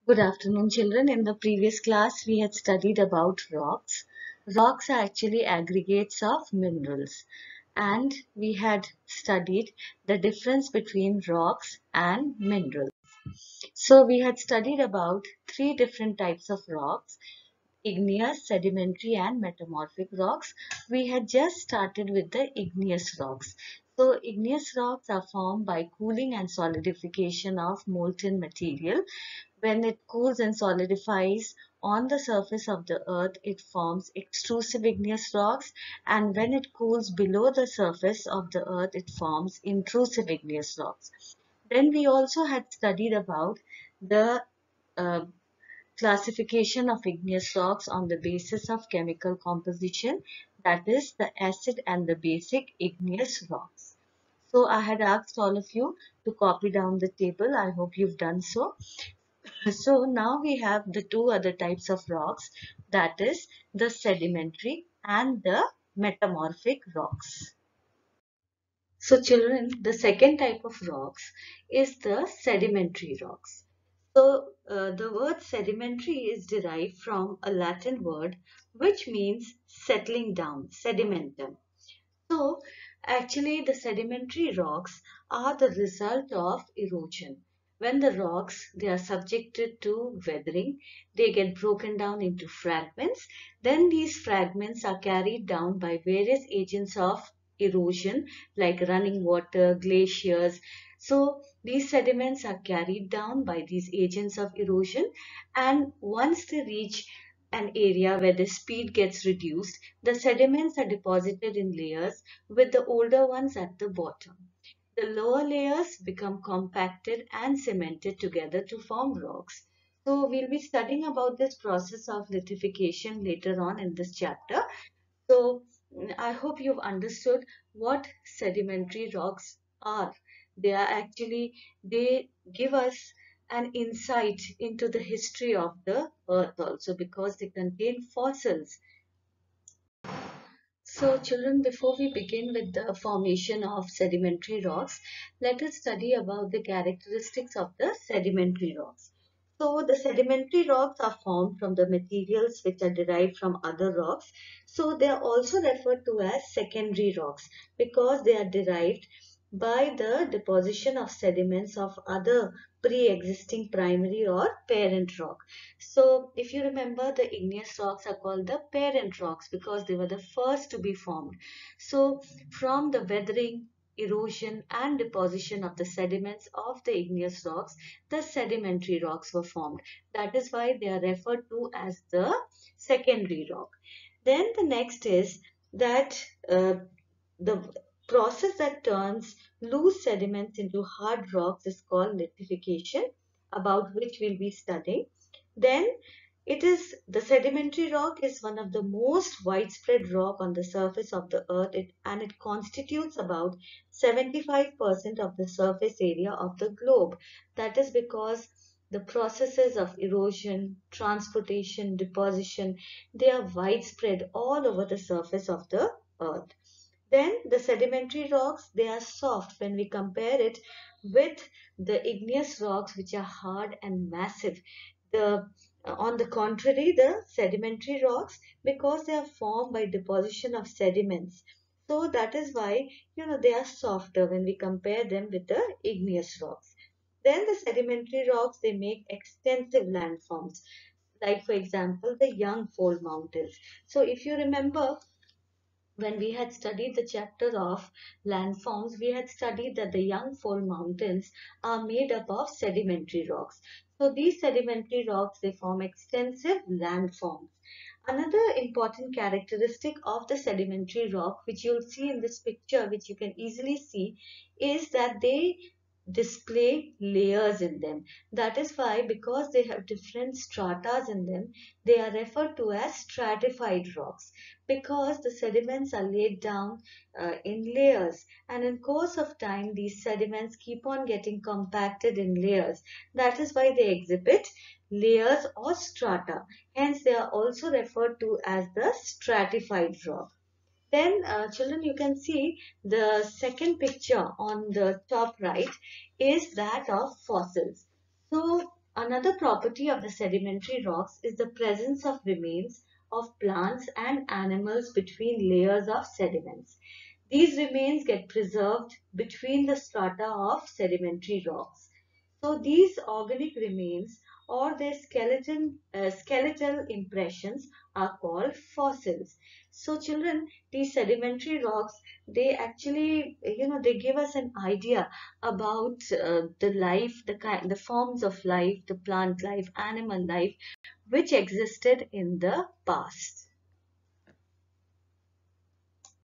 Good afternoon, children. In the previous class, we had studied about rocks. Rocks are actually aggregates of minerals, and we had studied the difference between rocks and minerals. So, we had studied about three different types of rocks: igneous, sedimentary, and metamorphic rocks. We had just started with the igneous rocks. So, igneous rocks are formed by cooling and solidification of molten material. When it cools and solidifies on the surface of the earth, it forms extrusive igneous rocks, and when it cools below the surface of the earth, it forms intrusive igneous rocks. Then we also had studied about the uh, classification of igneous rocks on the basis of chemical composition, that is, the acid and the basic igneous rocks. So I had asked all of you to copy down the table. I hope you've done so. So now we have the two other types of rocks, that is the sedimentary and the metamorphic rocks. So children, the second type of rocks is the sedimentary rocks. So the word sedimentary is derived from a Latin word which means settling down, sedimentum. So actually the sedimentary rocks are the result of erosion. When the rocks, they are subjected to weathering, they get broken down into fragments. Then these fragments are carried down by various agents of erosion like running water, glaciers. So these sediments are carried down by these agents of erosion, and once they reach an area where the speed gets reduced, the sediments are deposited in layers with the older ones at the bottom. The lower layers become compacted and cemented together to form rocks. So we'll be studying about this process of lithification later on in this chapter. So I hope you've understood what sedimentary rocks are. They are actually, they give us an insight into the history of the earth also because they contain fossils. So children, before we begin with the formation of sedimentary rocks, let us study about the characteristics of the sedimentary rocks. So the sedimentary rocks are formed from the materials which are derived from other rocks. So they are also referred to as secondary rocks because they are derived by the deposition of sediments of other pre-existing primary or parent rock. So if you remember, the igneous rocks are called the parent rocks because they were the first to be formed. So from the weathering, erosion and deposition of the sediments of the igneous rocks, the sedimentary rocks were formed. That is why they are referred to as the secondary rock. Then the next is that the process that turns loose sediments into hard rocks is called lithification, about which we'll be studying. Then it is the sedimentary rock is one of the most widespread rock on the surface of the earth, and it constitutes about 75% of the surface area of the globe. That is because the processes of erosion, transportation, deposition, they are widespread all over the surface of the earth. Then the sedimentary rocks, they are soft when we compare it with the igneous rocks, which are hard and massive. The On the contrary, the sedimentary rocks, because they are formed by deposition of sediments, so that is why they are softer when we compare them with the igneous rocks. Then the sedimentary rocks, they make extensive landforms, like for example the Young Fold Mountains. So if you remember, when we had studied the chapter of landforms, we had studied that the Young Fold Mountains are made up of sedimentary rocks. So these sedimentary rocks, they form extensive landforms. Another important characteristic of the sedimentary rock, which you'll see in this picture, which you can easily see, is that they display layers in them. That is why, because they have different stratas in them, they are referred to as stratified rocks, because the sediments are laid down in layers, and in course of time these sediments keep on getting compacted in layers. That is why they exhibit layers or strata. Hence they are also referred to as the stratified rock. Then children, you can see the second picture on the top right is that of fossils. So Another property of the sedimentary rocks is the presence of remains of plants and animals between layers of sediments. These remains get preserved between the strata of sedimentary rocks. So these organic remains or their skeletal impressions are called fossils. So children, these sedimentary rocks, they actually, they give us an idea about the life, the forms of life, the plant life, animal life, which existed in the past.